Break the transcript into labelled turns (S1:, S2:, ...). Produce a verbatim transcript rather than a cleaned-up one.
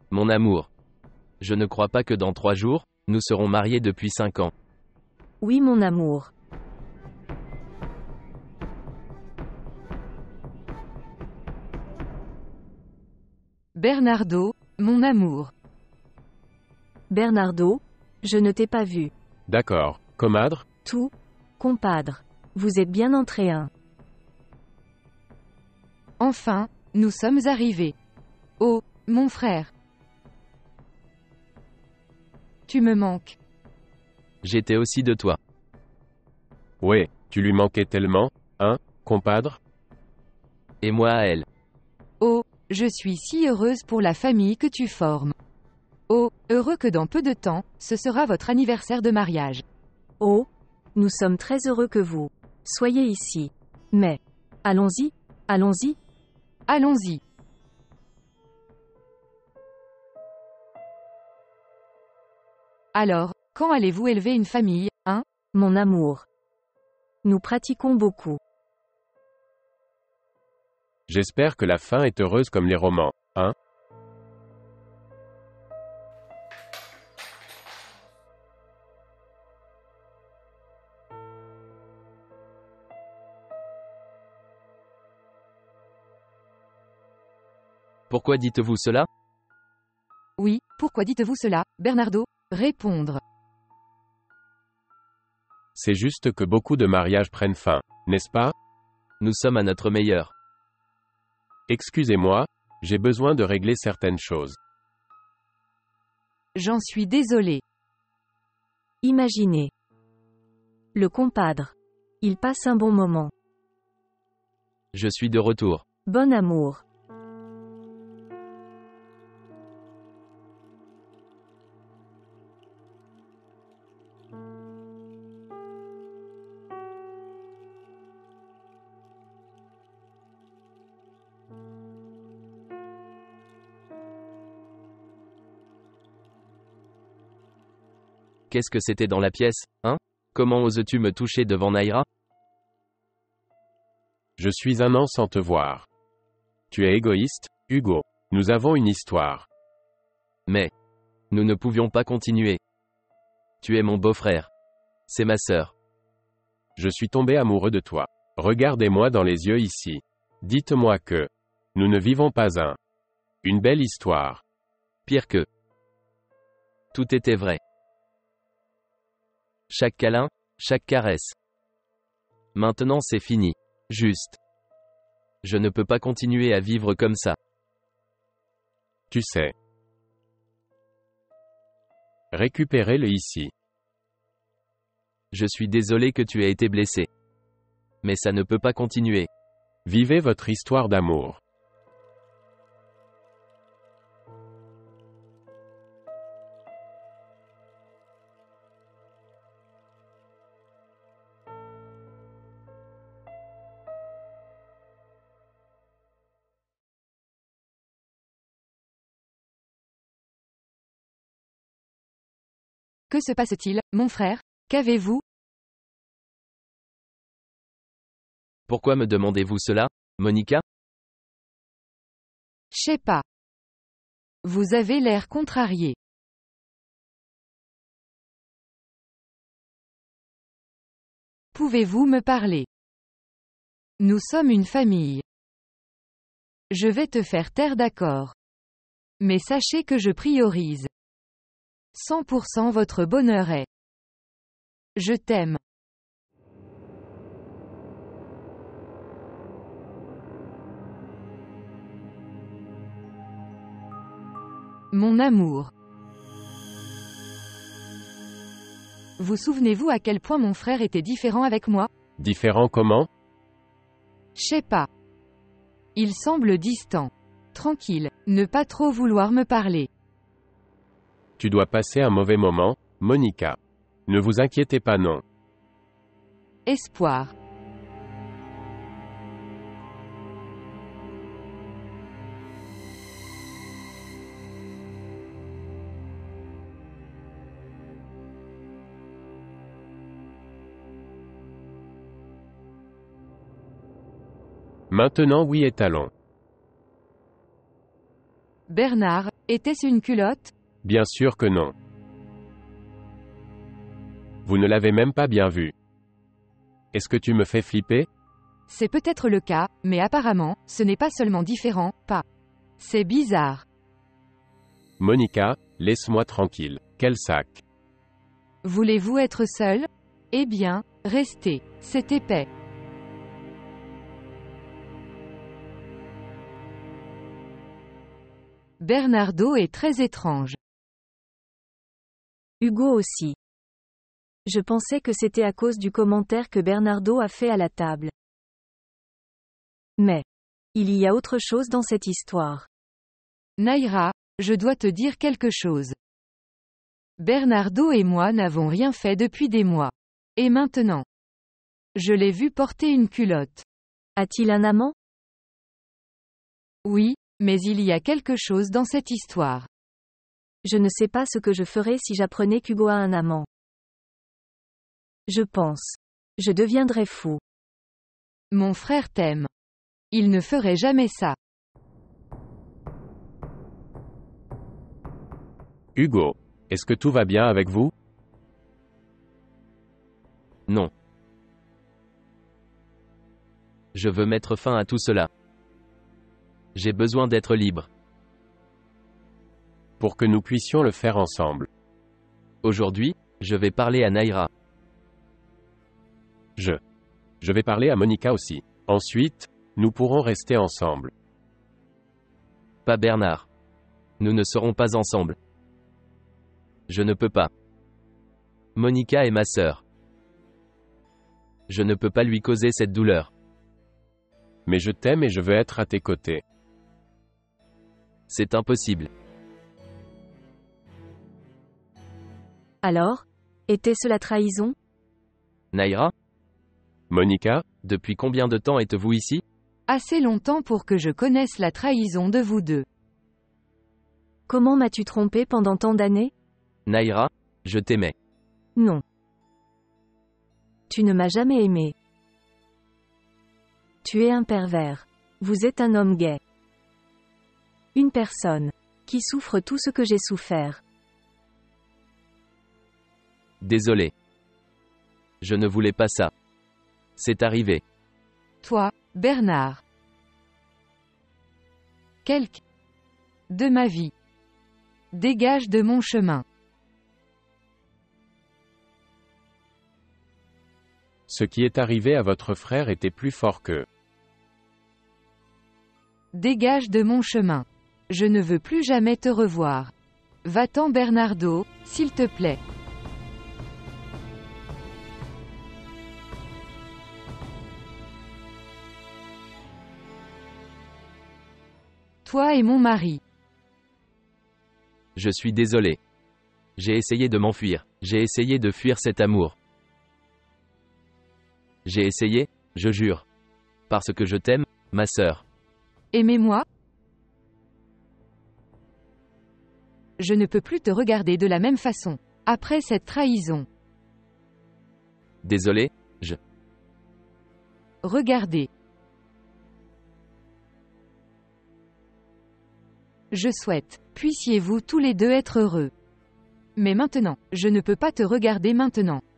S1: Mon amour. Je ne crois pas que dans trois jours, nous serons mariés depuis cinq ans.
S2: Oui mon amour.
S3: Bernardo, mon amour.
S2: Bernardo, je ne t'ai pas vu.
S4: D'accord. Comadre?
S2: Tout, compadre. Vous êtes bien entré un.
S3: Enfin, nous sommes arrivés. Oh, mon frère. Tu me manques.
S1: J'étais aussi de toi.
S4: Ouais, tu lui manquais tellement, hein, compadre?
S1: Et moi à elle.
S3: Oh, je suis si heureuse pour la famille que tu formes. Oh, heureux que dans peu de temps, ce sera votre anniversaire de mariage.
S2: Oh, nous sommes très heureux que vous soyez ici. Mais, allons-y, allons-y.
S3: Allons-y. Alors, quand allez-vous élever une famille, hein?
S2: Mon amour. Nous pratiquons beaucoup.
S4: J'espère que la fin est heureuse comme les romans, hein?
S1: Pourquoi dites-vous cela?
S3: Oui, pourquoi dites-vous cela, Bernardo? Répondre.
S4: C'est juste que beaucoup de mariages prennent fin, n'est-ce pas?
S1: Nous sommes à notre meilleur.
S4: Excusez-moi, j'ai besoin de régler certaines choses.
S3: J'en suis désolé.
S2: Imaginez. Le compadre. Il passe un bon moment.
S1: Je suis de retour.
S2: Bon amour.
S1: Qu'est-ce que c'était dans la pièce, hein? Comment oses-tu me toucher devant Naira?
S4: Je suis un an sans te voir. Tu es égoïste, Hugo. Nous avons une histoire.
S1: Mais, nous ne pouvions pas continuer. Tu es mon beau-frère. C'est ma sœur.
S4: Je suis tombé amoureux de toi. Regardez-moi dans les yeux ici. Dites-moi que nous ne vivons pas un. Une belle histoire.
S1: Pire que. Tout était vrai. Chaque câlin, chaque caresse. Maintenant c'est fini. Juste. Je ne peux pas continuer à vivre comme ça.
S4: Tu sais. Récupérez-le ici.
S1: Je suis désolé que tu aies été blessé. Mais ça ne peut pas continuer.
S4: Vivez votre histoire d'amour.
S3: Que se passe-t-il, mon frère? Qu'avez-vous?
S1: Pourquoi me demandez-vous cela, Monica?
S3: Je sais pas. Vous avez l'air contrarié. Pouvez-vous me parler? Nous sommes une famille. Je vais te faire taire d'accord. Mais sachez que je priorise cent pour cent votre bonheur est. Je t'aime. Mon amour. Vous souvenez-vous à quel point mon frère était différent avec moi?
S4: Différent comment?
S3: Je sais pas. Il semble distant. Tranquille, ne pas trop vouloir me parler.
S4: Tu dois passer un mauvais moment, Monica. Ne vous inquiétez pas non.
S3: Espoir.
S4: Maintenant oui et allons.
S3: Bernard, Était-ce une culotte?
S4: Bien sûr que non. Vous ne l'avez même pas bien vu. Est-ce que tu me fais flipper?
S3: C'est peut-être le cas, mais apparemment, ce n'est pas seulement différent, pas. C'est bizarre.
S4: Monica, laisse-moi tranquille. Quel sac.
S3: Voulez-vous être seul? Eh bien, restez. C'est épais. Bernardo est très étrange.
S2: Hugo aussi. Je pensais que c'était à cause du commentaire que Bernardo a fait à la table. Mais il y a autre chose dans cette histoire.
S3: Naira, je dois te dire quelque chose. Bernardo et moi n'avons rien fait depuis des mois. Et maintenant? Je l'ai vu porter une culotte.
S2: A-t-il un amant?
S3: Oui, mais il y a quelque chose dans cette histoire.
S2: Je ne sais pas ce que je ferais si j'apprenais qu'Hugo a un amant. Je pense. Je deviendrais fou.
S3: Mon frère t'aime. Il ne ferait jamais ça.
S4: Hugo, est-ce que tout va bien avec vous?
S1: Non. Je veux mettre fin à tout cela. J'ai besoin d'être libre.
S4: Pour que nous puissions le faire ensemble.
S1: Aujourd'hui, je vais parler à Naira.
S4: Je. Je vais parler à Monica aussi. Ensuite, nous pourrons rester ensemble.
S1: Pas Bernard. Nous ne serons pas ensemble. Je ne peux pas. Monica est ma sœur. Je ne peux pas lui causer cette douleur.
S4: Mais je t'aime et je veux être à tes côtés.
S1: C'est impossible.
S2: Alors? Était-ce la trahison?
S1: Naira?
S4: Monica?
S1: Depuis combien de temps êtes-vous ici?
S3: Assez longtemps pour que je connaisse la trahison de vous deux.
S2: Comment m'as-tu trompé pendant tant d'années?
S1: Naira, je t'aimais.
S2: Non. Tu ne m'as jamais aimé. Tu es un pervers. Vous êtes un homme gay. Une personne qui souffre tout ce que j'ai souffert.
S1: Désolé. Je ne voulais pas ça. C'est arrivé.
S3: Toi, Bernard. Quelque de ma vie. Dégage de mon chemin.
S4: Ce qui est arrivé à votre frère était plus fort que...
S3: Dégage de mon chemin. Je ne veux plus jamais te revoir. Va-t'en Bernardo, s'il te plaît. Toi et mon mari.
S1: Je suis désolé. J'ai essayé de m'enfuir. J'ai essayé de fuir cet amour. J'ai essayé, je jure. Parce que je t'aime, ma sœur.
S3: Aimez-moi? Je ne peux plus te regarder de la même façon. Après cette trahison.
S1: Désolé, je...
S3: Regardez. Je souhaite, puissiez-vous tous les deux être heureux. Mais maintenant, je ne peux pas te regarder maintenant.